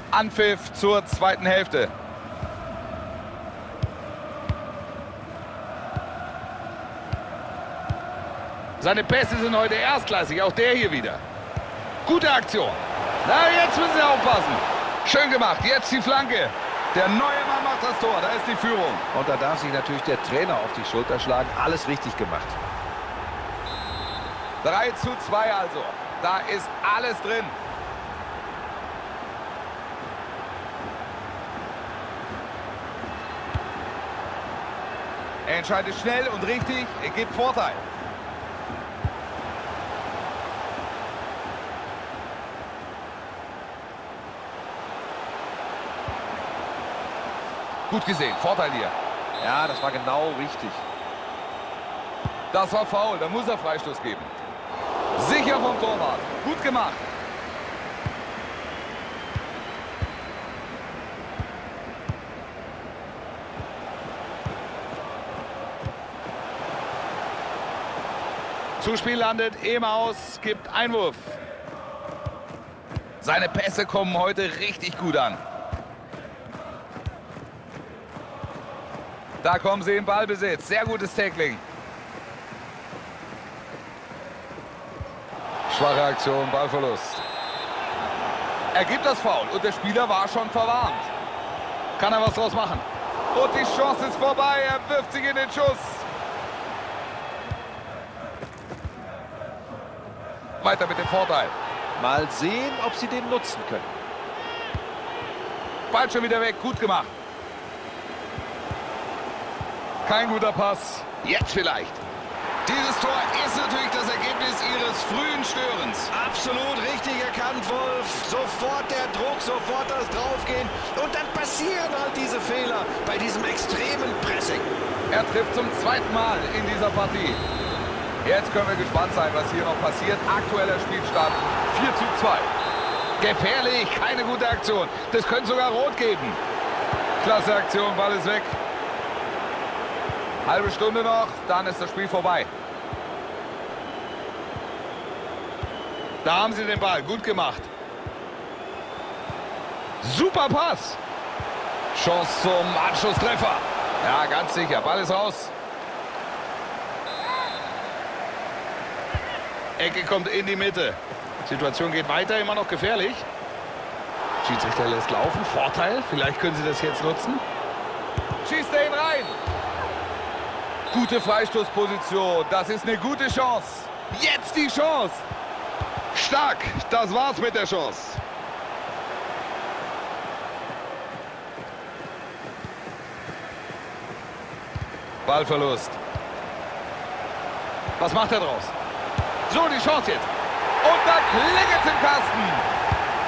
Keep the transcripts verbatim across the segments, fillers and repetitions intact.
Anpfiff zur zweiten Hälfte. Seine Pässe sind heute erstklassig, auch der hier wieder. Gute Aktion. Na, jetzt müssen Sie aufpassen. Schön gemacht, jetzt die Flanke. Der neue Mann macht das Tor, da ist die Führung. Und da darf sich natürlich der Trainer auf die Schulter schlagen. Alles richtig gemacht. drei zu zwei also. Da ist alles drin. Er entscheidet schnell und richtig, er gibt Vorteil. Gut gesehen, Vorteil hier. Ja, das war genau richtig. Das war faul, da muss er Freistoß geben. Sicher vom Torwart, gut gemacht. Zuspiel landet im Aus, gibt Einwurf. Seine Pässe kommen heute richtig gut an. Da kommen sie in Ballbesitz. Sehr gutes Tackling. Schwache Aktion, Ballverlust. Er gibt das Foul und der Spieler war schon verwarnt. Kann er was draus machen? Und die Chance ist vorbei. Er wirft sich in den Schuss. Weiter mit dem Vorteil. Mal sehen, ob sie den nutzen können. Ball schon wieder weg. Gut gemacht. Kein guter Pass. Jetzt vielleicht. Dieses Tor ist natürlich das Ergebnis Ihres frühen Störens. Absolut richtig erkannt, Wolf. Sofort der Druck, sofort das Draufgehen. Und dann passieren halt diese Fehler bei diesem extremen Pressing. Er trifft zum zweiten Mal in dieser Partie. Jetzt können wir gespannt sein, was hier noch passiert. Aktueller Spielstand vier zu zwei. Gefährlich, keine gute Aktion. Das könnte sogar rot geben. Klasse Aktion, Ball ist weg. Halbe Stunde noch, dann ist das Spiel vorbei. Da haben sie den Ball, gut gemacht. Super Pass. Chance zum Anschlusstreffer. Ja, ganz sicher, Ball ist raus. Ecke kommt in die Mitte. Situation geht weiter, immer noch gefährlich. Schiedsrichter lässt laufen, Vorteil. Vielleicht können sie das jetzt nutzen. Schießt er ihn rein. Gute Freistoßposition, das ist eine gute Chance. Jetzt die Chance. Stark, das war's mit der Chance. Ballverlust. Was macht er draus? So, die Chance jetzt. Und da klingelt's im Kasten.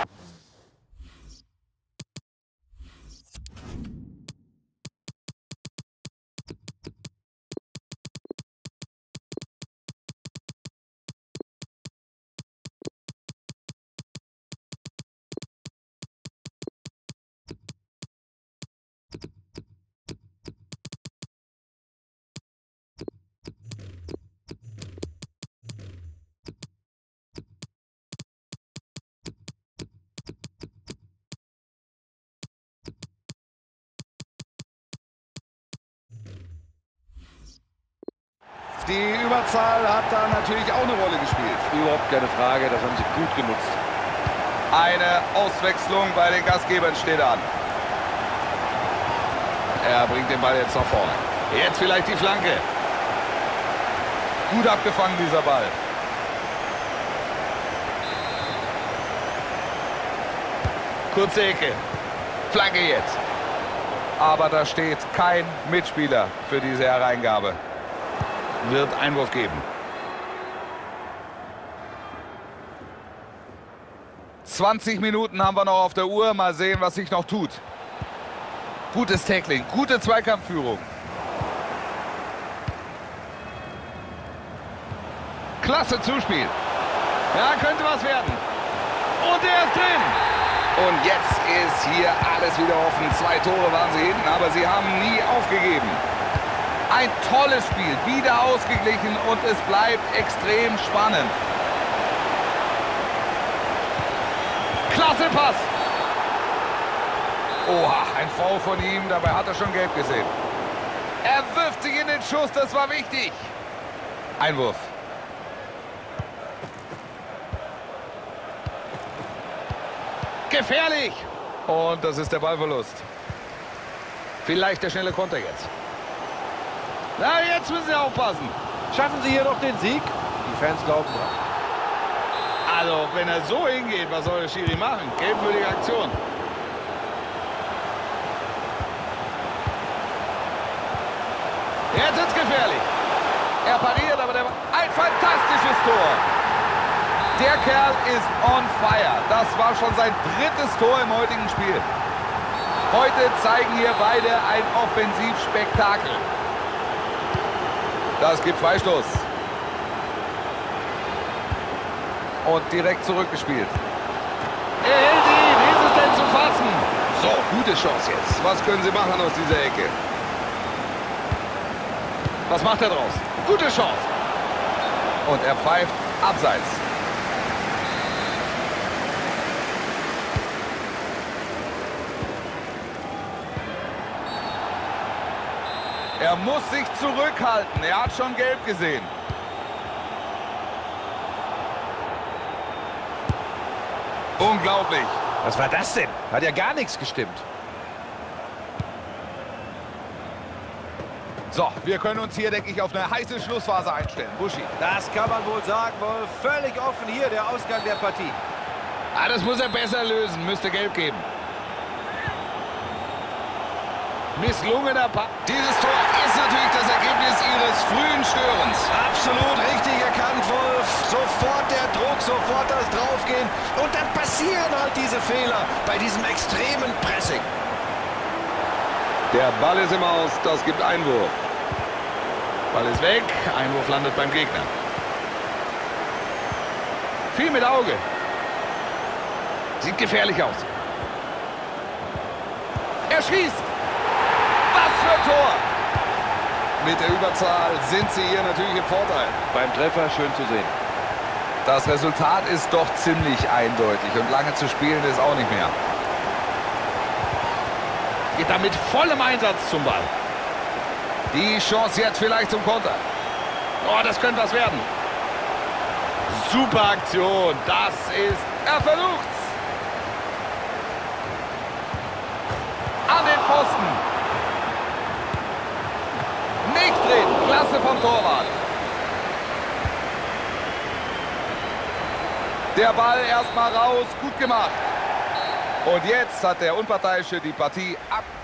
Die Überzahl hat da natürlich auch eine Rolle gespielt. Überhaupt keine Frage, das haben sie gut genutzt. Eine Auswechslung bei den Gastgebern steht an. Er bringt den Ball jetzt nach vorne. Jetzt vielleicht die Flanke. Gut abgefangen, dieser Ball. Kurze Ecke. Flanke jetzt. Aber da steht kein Mitspieler für diese Hereingabe. Wird Einwurf geben. zwanzig Minuten haben wir noch auf der Uhr. Mal sehen, was sich noch tut. Gutes Tackling, gute Zweikampfführung. Klasse Zuspiel. Ja, könnte was werden. Und er ist drin. Und jetzt ist hier alles wieder offen. Zwei Tore waren sie hinten, aber sie haben nie aufgegeben. Ein tolles Spiel, wieder ausgeglichen und es bleibt extrem spannend. Klasse Pass. Oha, ein Foul von ihm, dabei hat er schon gelb gesehen. Er wirft sich in den Schuss, das war wichtig. Einwurf. Gefährlich. Und das ist der Ballverlust. Vielleicht der schnelle Konter jetzt. Na, jetzt müssen Sie aufpassen. Schaffen sie hier noch den Sieg? Die Fans glauben dran. Also, wenn er so hingeht, was soll der Schiri machen? Gelbwürdige Aktion. Jetzt ist es gefährlich. Er pariert, aber der ein fantastisches Tor. Der Kerl ist on fire. Das war schon sein drittes Tor im heutigen Spiel. Heute zeigen hier beide ein Offensivspektakel. Das gibt Freistoß. Und direkt zurückgespielt. Er hält ihn. Wie ist es denn zu fassen? So, gute Chance jetzt. Was können sie machen aus dieser Ecke? Was macht er draus? Gute Chance. Und er pfeift abseits. Er muss sich zurückhalten. Er hat schon gelb gesehen. Unglaublich. Was war das denn? Hat ja gar nichts gestimmt. So, wir können uns hier, denke ich, auf eine heiße Schlussphase einstellen. Buschi. Das kann man wohl sagen, Wolf. Völlig offen hier der Ausgang der Partie. Ah, das muss er besser lösen. Müsste gelb geben. Misslungener Pass. Dieses Tor ist natürlich das Ergebnis ihres frühen Störens. Absolut richtig erkannt, Wolf. Sofort der Druck, sofort das Draufgehen. Und dann passieren halt diese Fehler bei diesem extremen Pressing. Der Ball ist im Aus, das gibt Einwurf. Ball ist weg, Einwurf landet beim Gegner. Viel mit Auge. Sieht gefährlich aus. Er schießt. Was für ein Tor! Mit der Überzahl sind sie hier natürlich im Vorteil. Beim Treffer schön zu sehen. Das Resultat ist doch ziemlich eindeutig und lange zu spielen ist auch nicht mehr. Geht da mit vollem Einsatz zum Ball. Die Chance jetzt vielleicht zum Konter. Oh, das könnte was werden. Super Aktion. Das ist... Er versucht's. An den Pfosten. Nicht drin. Klasse vom Torwart. Der Ball erstmal raus. Gut gemacht. Und jetzt hat der Unparteiische die Partie ab.